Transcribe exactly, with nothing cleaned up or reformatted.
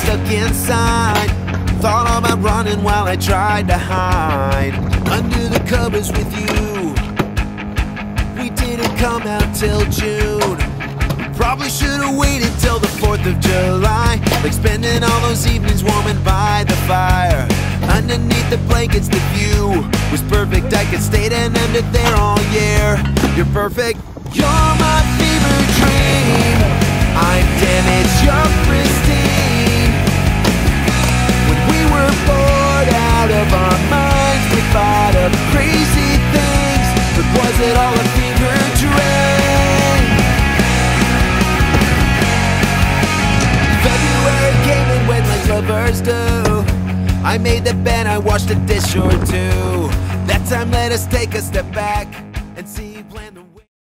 stuck inside. Thought about running while I tried to hide under the covers with you. We didn't come out till June. Probably should've waited till the fourth of July, like spending all those evenings warming by the fire. Underneath the blankets the view was perfect. I could stay and end it there all year. You're perfect. You're my fever dream. I'm damaged, you're pristine. When we were bored out of our minds, we thought of crazy things. But was it all a fever dream? February came and went like lovers do. I made the bed, I washed a dish or two. That time let us take a step back.